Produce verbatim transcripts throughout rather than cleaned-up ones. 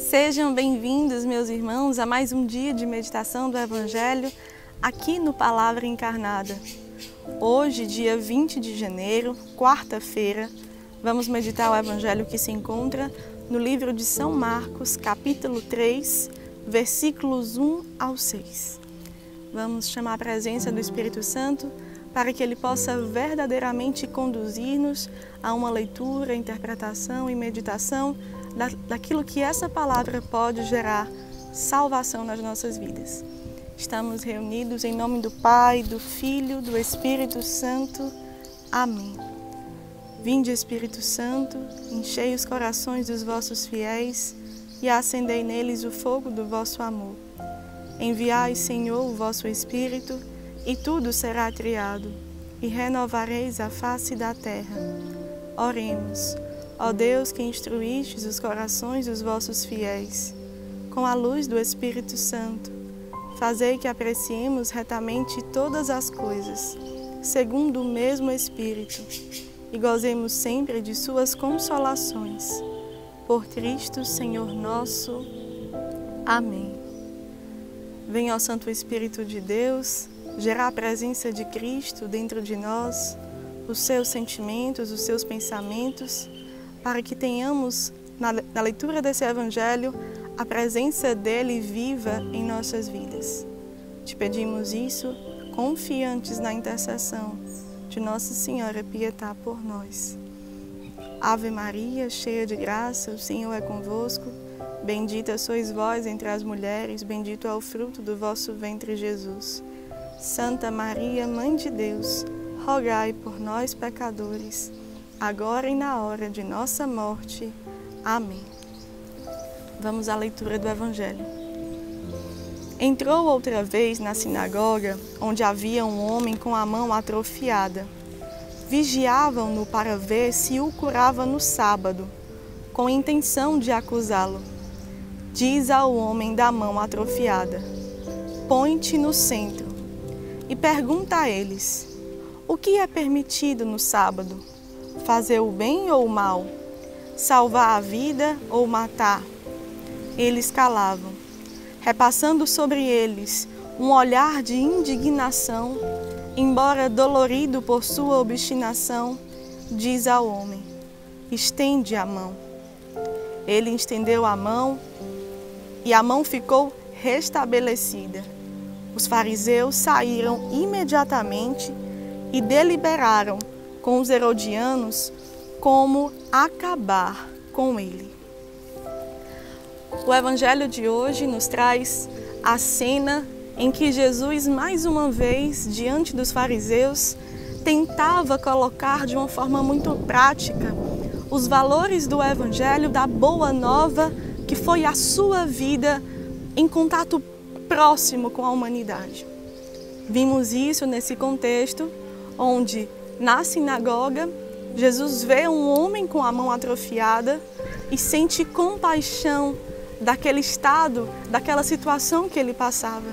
Sejam bem-vindos, meus irmãos, a mais um dia de meditação do Evangelho aqui no Palavra Encarnada. Hoje, dia vinte de janeiro, quarta-feira, vamos meditar o Evangelho que se encontra no livro de São Marcos, capítulo três, versículos um ao seis. Vamos chamar a presença do Espírito Santo para que ele possa verdadeiramente conduzir-nos a uma leitura, interpretação e meditação daquilo que essa palavra pode gerar salvação nas nossas vidas. Estamos reunidos em nome do Pai, do Filho, do Espírito Santo. Amém. Vinde, Espírito Santo, enchei os corações dos vossos fiéis e acendei neles o fogo do vosso amor. Enviai, Senhor, o vosso Espírito, e tudo será criado, e renovareis a face da terra. Oremos. Ó Deus, que instruístes os corações dos vossos fiéis, com a luz do Espírito Santo, fazei que apreciemos retamente todas as coisas, segundo o mesmo Espírito, e gozemos sempre de suas consolações. Por Cristo, Senhor nosso. Amém. Venha, ó Santo Espírito de Deus, gerar a presença de Cristo dentro de nós, os seus sentimentos, os seus pensamentos, para que tenhamos, na, na leitura desse Evangelho, a presença dele viva em nossas vidas. Te pedimos isso, confiantes na intercessão de Nossa Senhora Pietá por nós. Ave Maria, cheia de graça, o Senhor é convosco. Bendita sois vós entre as mulheres, bendito é o fruto do vosso ventre, Jesus. Santa Maria, Mãe de Deus, rogai por nós, pecadores, agora e na hora de nossa morte. Amém. Vamos à leitura do Evangelho. Entrou outra vez na sinagoga, onde havia um homem com a mão atrofiada. Vigiavam-no para ver se o curava no sábado, com intenção de acusá-lo. Diz ao homem da mão atrofiada: põe-te no centro, e pergunta a eles: o que é permitido no sábado? Fazer o bem ou o mal? Salvar a vida ou matar? Eles calavam, repassando sobre eles um olhar de indignação, embora dolorido por sua obstinação, diz ao homem: estende a mão. Ele estendeu a mão e a mão ficou restabelecida. Os fariseus saíram imediatamente e deliberaram com os herodianos como acabar com ele. O Evangelho de hoje nos traz a cena em que Jesus, mais uma vez, diante dos fariseus, tentava colocar de uma forma muito prática os valores do Evangelho, da boa nova, que foi a sua vida em contato próximo com a humanidade. Vimos isso nesse contexto onde, na sinagoga, Jesus vê um homem com a mão atrofiada e sente compaixão daquele estado, daquela situação que ele passava.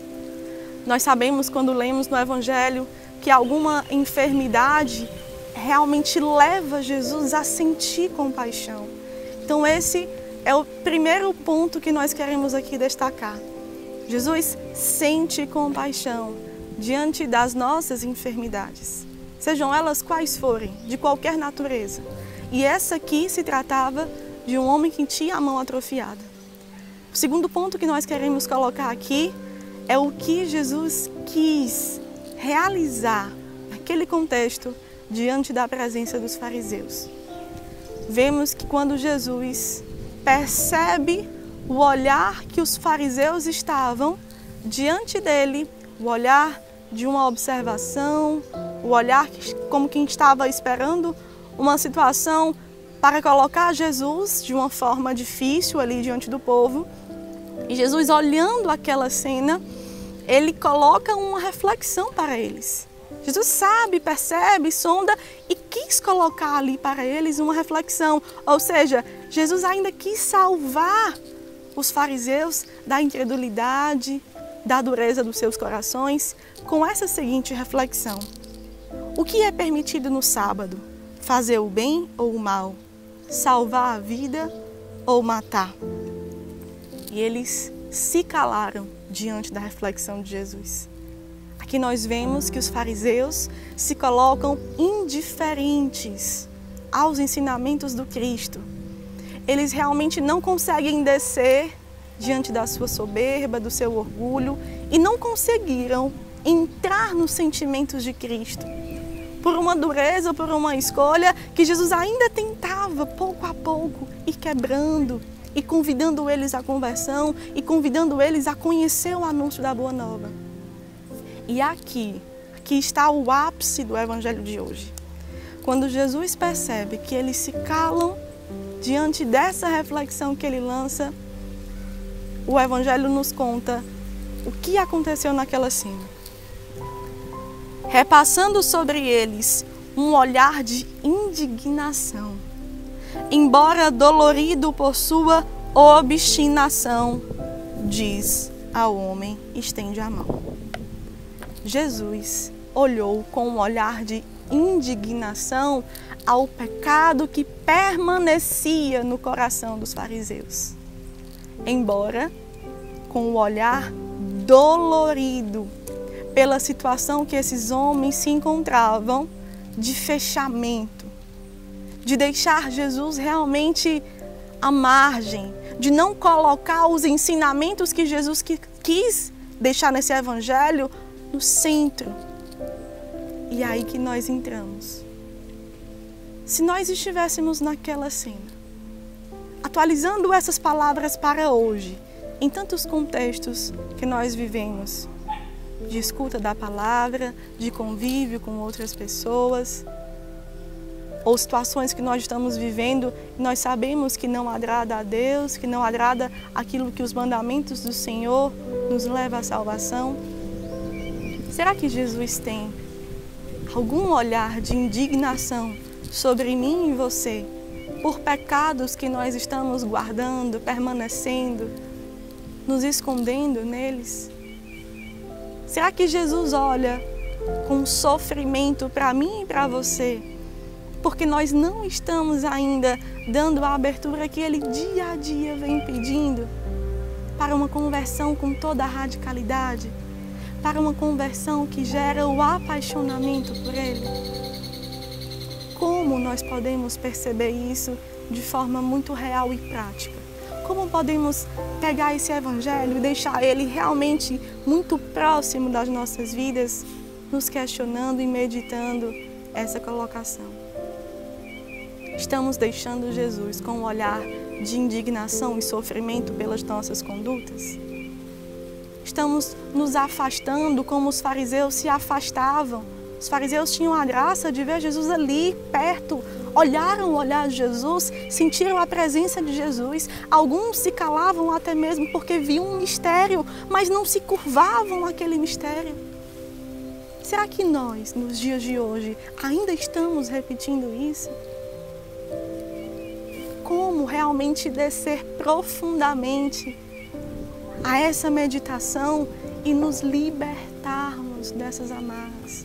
Nós sabemos, quando lemos no Evangelho, que alguma enfermidade realmente leva Jesus a sentir compaixão. Então esse é o primeiro ponto que nós queremos aqui destacar. Jesus sente compaixão diante das nossas enfermidades, sejam elas quais forem, de qualquer natureza. E essa aqui se tratava de um homem que tinha a mão atrofiada. O segundo ponto que nós queremos colocar aqui é o que Jesus quis realizar naquele contexto diante da presença dos fariseus. Vemos que quando Jesus percebe o olhar que os fariseus estavam diante dele, o olhar de uma observação, o olhar como quem estava esperando uma situação para colocar Jesus de uma forma difícil ali diante do povo. E Jesus, olhando aquela cena, ele coloca uma reflexão para eles. Jesus sabe, percebe, sonda e quis colocar ali para eles uma reflexão. Ou seja, Jesus ainda quis salvar os fariseus da incredulidade, da dureza dos seus corações, com essa seguinte reflexão: o que é permitido no sábado? Fazer o bem ou o mal? Salvar a vida ou matar? e eles se calaram diante da reflexão de Jesus. Aqui nós vemos que os fariseus se colocam indiferentes aos ensinamentos do Cristo. Eles realmente não conseguem descer diante da sua soberba, do seu orgulho, e não conseguiram entrar nos sentimentos de Cristo. Por uma dureza, por uma escolha que Jesus ainda tentava, pouco a pouco, ir quebrando e convidando eles à conversão e convidando eles a conhecer o anúncio da Boa Nova. E aqui, aqui está o ápice do Evangelho de hoje. Quando Jesus percebe que eles se calam diante dessa reflexão que ele lança, o Evangelho nos conta o que aconteceu naquela cena. Repassando sobre eles um olhar de indignação, embora dolorido por sua obstinação, diz ao homem: estende a mão. Jesus olhou com um olhar de indignação ao pecado que permanecia no coração dos fariseus, embora com o olhar dolorido pela situação que esses homens se encontravam de fechamento, de deixar Jesus realmente à margem, de não colocar os ensinamentos que Jesus quis deixar nesse Evangelho no centro. E é aí que nós entramos. Se nós estivéssemos naquela cena, atualizando essas palavras para hoje, em tantos contextos que nós vivemos, de escuta da palavra, de convívio com outras pessoas, ou situações que nós estamos vivendo e nós sabemos que não agrada a Deus, que não agrada aquilo que os mandamentos do Senhor nos leva à salvação. Será que Jesus tem algum olhar de indignação sobre mim e você por pecados que nós estamos guardando, permanecendo, nos escondendo neles? Será que Jesus olha com sofrimento para mim e para você, porque nós não estamos ainda dando a abertura que Ele dia a dia vem pedindo para uma conversão com toda a radicalidade, para uma conversão que gera o apaixonamento por Ele? Como nós podemos perceber isso de forma muito real e prática? Como podemos pegar esse Evangelho e deixar ele realmente muito próximo das nossas vidas, nos questionando e meditando essa colocação? Estamos deixando Jesus com um olhar de indignação e sofrimento pelas nossas condutas? Estamos nos afastando como os fariseus se afastavam? Os fariseus tinham a graça de ver Jesus ali, perto, olharam o olhar de Jesus, sentiram a presença de Jesus. Alguns se calavam até mesmo porque viam um mistério, mas não se curvavam àquele mistério. Será que nós, nos dias de hoje, ainda estamos repetindo isso? Como realmente descer profundamente a essa meditação e nos libertarmos dessas amarras?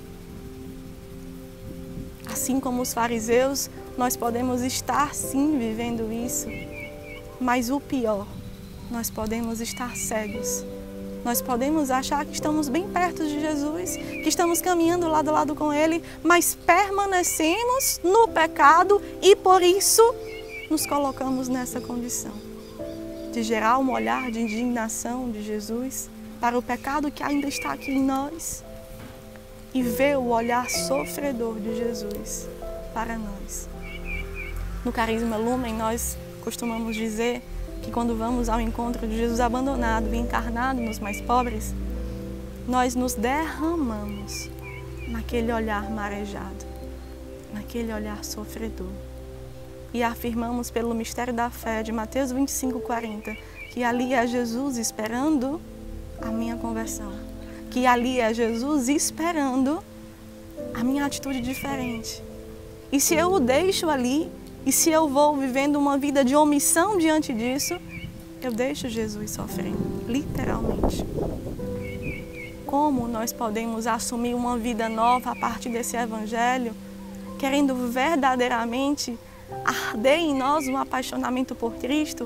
Assim como os fariseus, nós podemos estar sim vivendo isso, mas o pior, nós podemos estar cegos. Nós podemos achar que estamos bem perto de Jesus, que estamos caminhando lado a lado com Ele, mas permanecemos no pecado e por isso nos colocamos nessa condição de gerar um olhar de indignação de Jesus para o pecado que ainda está aqui em nós, e ver o olhar sofredor de Jesus para nós. No Carisma Lumen, nós costumamos dizer que quando vamos ao encontro de Jesus abandonado e encarnado nos mais pobres, nós nos derramamos naquele olhar marejado, naquele olhar sofredor. E afirmamos pelo mistério da fé de Mateus vinte e cinco, quarenta, que ali é Jesus esperando a minha conversão. Que ali é Jesus esperando a minha atitude diferente. E se eu o deixo ali, e se eu vou vivendo uma vida de omissão diante disso, eu deixo Jesus sofrendo, literalmente. Como nós podemos assumir uma vida nova a partir desse Evangelho, querendo verdadeiramente arder em nós um apaixonamento por Cristo,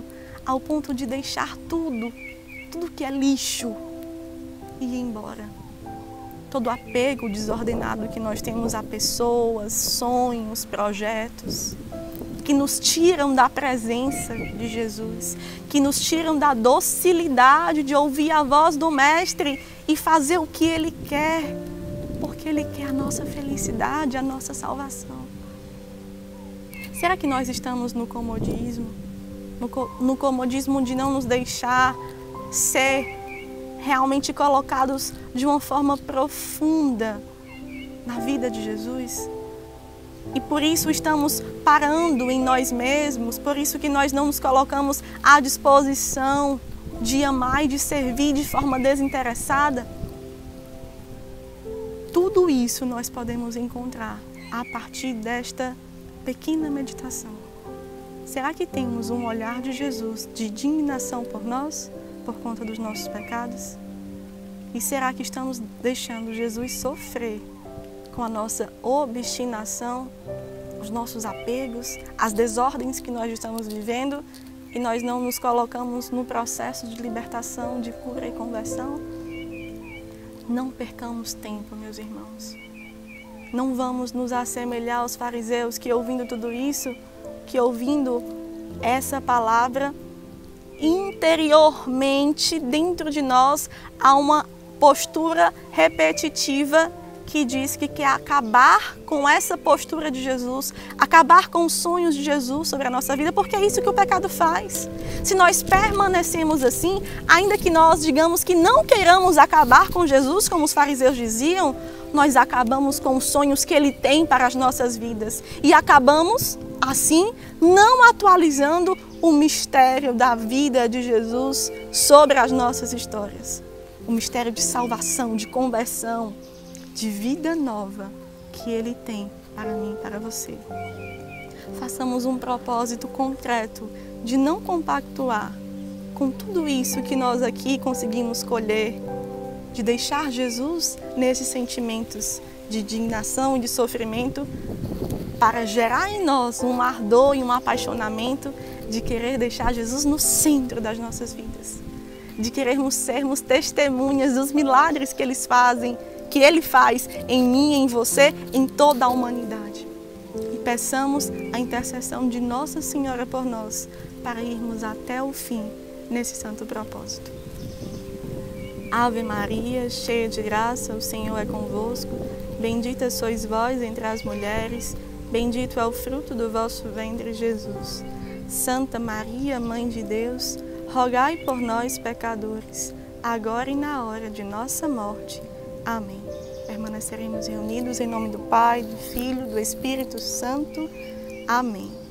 ao ponto de deixar tudo, tudo que é lixo, e ir embora. Todo apego desordenado que nós temos a pessoas, sonhos, projetos, que nos tiram da presença de Jesus, que nos tiram da docilidade de ouvir a voz do Mestre e fazer o que Ele quer, porque Ele quer a nossa felicidade, a nossa salvação. Será que nós estamos no comodismo? No, no comodismo de não nos deixar ser realmente colocados de uma forma profunda na vida de Jesus? E por isso estamos parando em nós mesmos, por isso que nós não nos colocamos à disposição de amar e de servir de forma desinteressada. Tudo isso nós podemos encontrar a partir desta pequena meditação. Será que temos um olhar de Jesus de indignação por nós, por conta dos nossos pecados? E será que estamos deixando Jesus sofrer com a nossa obstinação, os nossos apegos, as desordens que nós estamos vivendo, e nós não nos colocamos no processo de libertação, de cura e conversão? Não percamos tempo, meus irmãos. Não vamos nos assemelhar aos fariseus que, ouvindo tudo isso, que ouvindo essa palavra, interiormente, dentro de nós, há uma postura repetitiva que diz que quer acabar com essa postura de Jesus, acabar com os sonhos de Jesus sobre a nossa vida, porque é isso que o pecado faz. Se nós permanecemos assim, ainda que nós digamos que não queiramos acabar com Jesus, como os fariseus diziam, nós acabamos com os sonhos que Ele tem para as nossas vidas e acabamos, assim, não atualizando o mistério da vida de Jesus sobre as nossas histórias. O mistério de salvação, de conversão, de vida nova que Ele tem para mim e para você. Façamos um propósito concreto de não compactuar com tudo isso que nós aqui conseguimos colher, de deixar Jesus nesses sentimentos de indignação e de sofrimento, para gerar em nós um ardor e um apaixonamento de querer deixar Jesus no centro das nossas vidas, de querermos sermos testemunhas dos milagres que eles fazem, que Ele faz em mim, em você, em toda a humanidade. E peçamos a intercessão de Nossa Senhora por nós, para irmos até o fim nesse santo propósito. Ave Maria, cheia de graça, o Senhor é convosco. Bendita sois vós entre as mulheres, bendito é o fruto do vosso ventre, Jesus. Santa Maria, Mãe de Deus, rogai por nós, pecadores, agora e na hora de nossa morte. Amém. Permaneceremos reunidos em nome do Pai, do Filho, do Espírito Santo. Amém.